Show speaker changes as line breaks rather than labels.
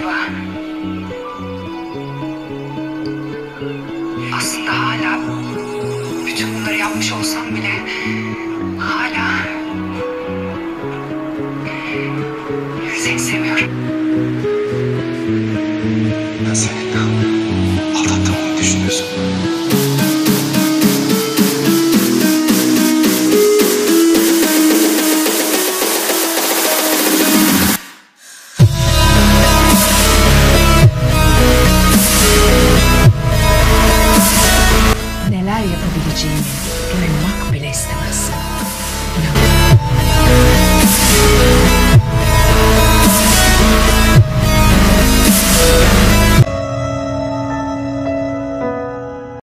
galiba. Aslında hala bütün bunları yapmış olsam bile hala seni seviyorum.
Ben seninle aldattığımı düşünüyorsun.
Neler yapabileceğimi duymak bile istemezsin.